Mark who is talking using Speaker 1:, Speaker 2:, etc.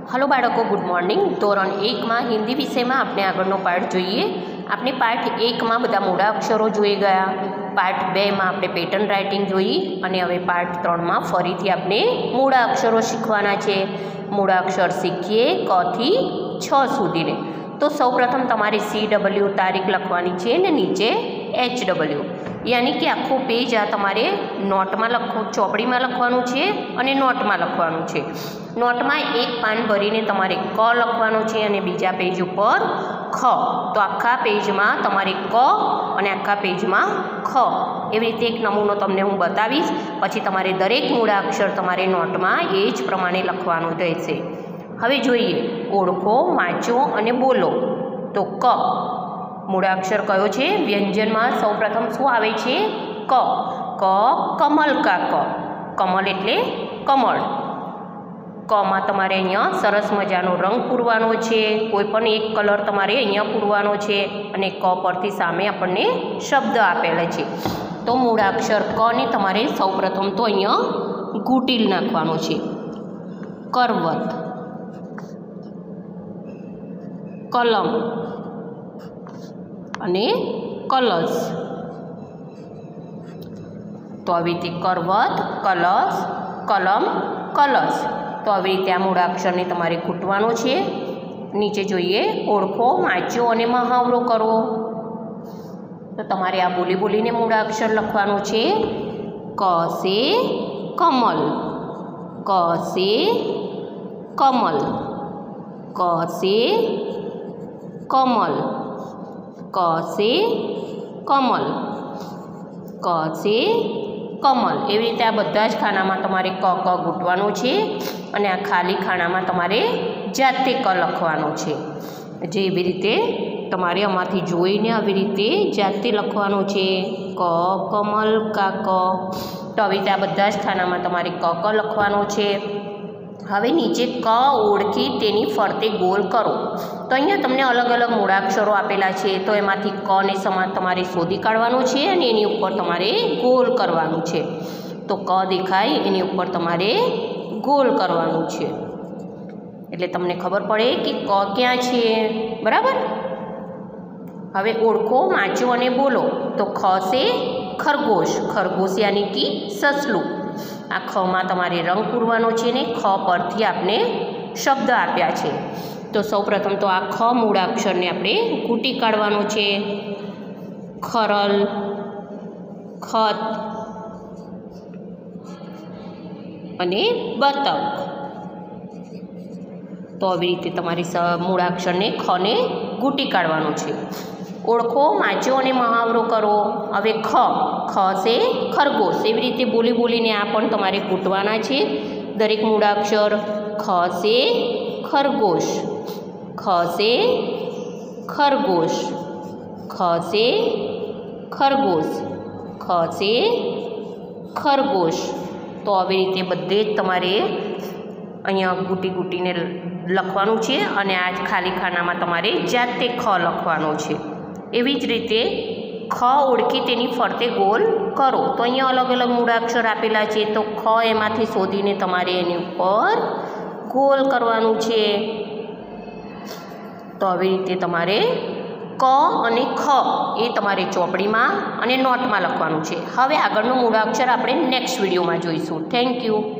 Speaker 1: Hello बाळको good morning. धोरण 1 में हिंदी विषय में आपने आगळनो पाठ जोईए। आपने पाठ 1 में बधा मूळा अक्षरो जोई गया। पाठ 2 में आपणे पेटर्न राइटिंग जोई अने हवे पाठ 3 में फरीथी आपने मूळा अक्षरो शीखवाना छे। मूळा अक्षर शीखीए क थी 6 सुधीने। तो सौ प्रथम तमारे CW तारीख लखवानी छे ने नीचे HW, यानी कि आखो पेज आ तमारे नोट में लखो चोपड़ी में लखवानुं छे अने नोट में लखवानुं छे। नोट में एक पान भरीने तमारे क लखवानुं छे अने बीजा पेज पर ख। तो आखा पेज में तमारे क अने आखा पेज में ख एवी रीते एक नमूनो तमने हूँ बतावीश। पछी तमारे दरेक मूळाक्षर तमारे नोट में ए ज प्रमाणे लखवानुं रहेशे। हवे जोईए ओळखो, वाँचो अने बोलो। तो क मूळाक्षर कयो छे? व्यंजन में सौ प्रथम शुं आवे छे? क। क कमल का क। कमल एटले कमळ। क में तमारे अहींया सरस मजानो रंग पूरवानो छे। कोईपण एक कलर तमारे अहींया पूरवानो छे अने क परथी सामे आपणने शब्द आपेला छे। तो मूळाक्षर क ने तमारे सौ प्रथम तो अहींया घूंटील नाखवानो छे। करवत, कलम अने कलश। तो आ रीते करवत, कलश, कलम, कलश। तो आ रीते आ मूळाक्षर ने तमारे घूंटवानो छे। नीचे जोईए ओळखो, वाँचो अने महावरो करो। तो तमारे आ बोली बोलीने मूळाक्षर लखवानो छे। क से कमल, क से कमल, क से कमल, क से कमल, क से कमल। एवी रीते आ बधा ज खानामां तमारे क क घूंटवानो छे अने आ खाली खानामां तमारे जाते क लखवानो छे। जेवी रीते तमारे आमांथी जोईने आवी रीते जाते लखवानो छे। क कमल का क। तो आवी रीते आ बधा ज खानामां तमारे क क लखवानो छे। हवे नीचे क ओळखी तेनी फरते गोल करो। तो अहींया तमने अलग अलग मूळाक्षरो आपेला छे। तो एमांथी क ने समान तमारे शोधी काढवानो छे अने एनी उपर तमारे गोल करवानुं छे। तो क देखाय एनी उपर तमारे गोल करवानुं छे एटले तमने खबर पड़े कि क क्यां छे। बराबर। हवे ओळखो, वाँचो अने बोलो। तो ख से खरगोश, खरगोश यानी कि ससलू। आ ख में तमारे रंग पूरवानो छे ने ख परथी आपने शब्द आप्या छे। तो सौ प्रथम तो आ ख मूळाक्षर ने आपणे घूंटी काढवानो छे। खरल, खत अने बतक। तो આવી રીતે તમારે મૂળાક્ષર ને ખ ને ઘૂંટી કાઢવાનો છે। ઓળખો, વાંચો અને મહાવરો કરો। હવે ખ, ખ से खरगोश। એવી રીતે બોલી બોલીને આ પણ તમારે ઘૂંટવાના છે દરેક મૂળાક્ષર। ख से खरगोश, ख से खरगोश, ख से खरगोश, ख से खरगोश। तो આવી રીતે બધે જ તમારે અહીંયા ઘૂંટી ઘૂંટીને લખવાનું છે અને આ ખાલી ખાનામાં તમારે જાતે ખ લખવાનો છે। એવી જ રીતે ખ ઓળખી તેની ફરતે ગોલ કરો। તો અહીંયા અલગ અલગ મૂળાક્ષર આપેલા છે। તો ખ એમાંથી શોધીને તમારે એની ઉપર ગોલ કરવાનું છે। તો આવી રીતે તમારે ક અને ખ એ તમારે ચોપડીમાં અને નોટમાં લખવાનું છે। હવે આગળનું મૂળાક્ષર આપણે નેક્સ્ટ વિડીયોમાં જોઈશું। Thank you.